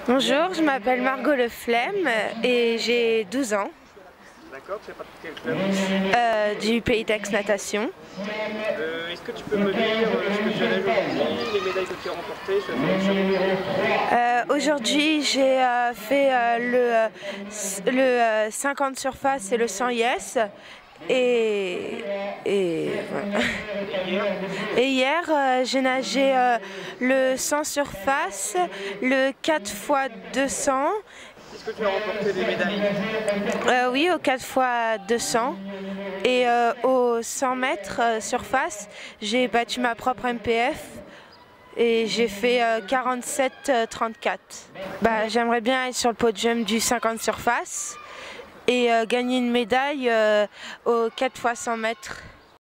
Bonjour, je m'appelle Margot Leflemme et j'ai 12 ans. D'accord, tu fais partie de quel club? Du Pays d'Aix Natation. Est-ce que tu peux me dire ce que tu as aujourd'hui, les médailles que tu as remportées? Aujourd'hui, j'ai fait le 50 surface et le 100 yes. Et voilà. Et hier, j'ai nagé le 100 surface, le 4 x 200. Est-ce que tu as remporté des médailles? Oui, au 4 x 200. Et au 100 mètres surface, j'ai battu ma propre MPF. Et j'ai fait 47,34. J'aimerais bien être sur le podium du 50 surface et gagner une médaille au 4 x 100 mètres.